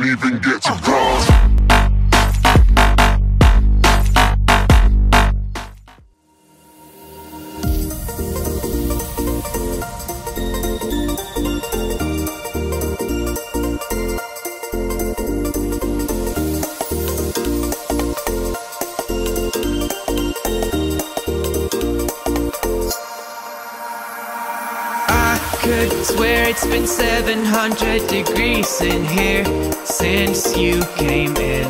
even get to cross. Could swear it's been 700 degrees in here since you came in.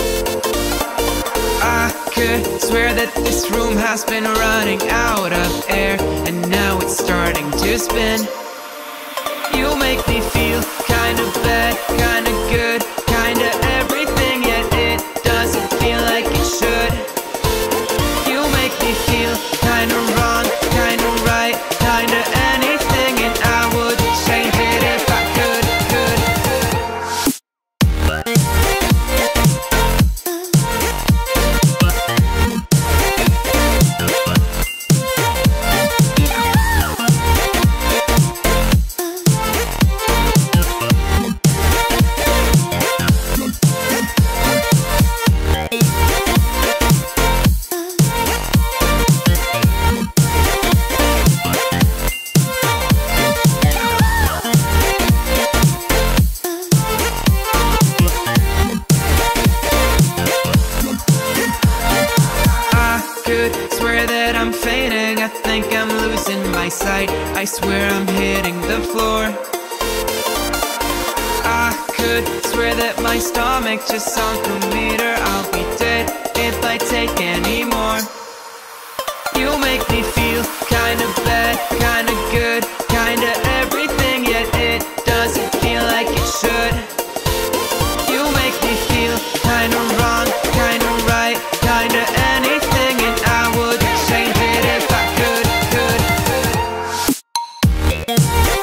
I could swear that this room has been running out of air, and now it's starting to spin. You make me feel kinda bad, kinda good, kinda everything, yet it doesn't feel like it should. You make me feel kinda wrong, kinda right, kinda anything, and I would change it if I could. Swear that I'm fainting, I think I'm losing my sight, I swear I'm hitting the floor. I could swear that my stomach just sunk a meter. I'll be dead if I take any more. You make me feel kinda bad, kinda good, kinda everything, yet it doesn't feel like it should. You make me feel kinda wrong, kinda right, kinda anything, and I would change it if I could.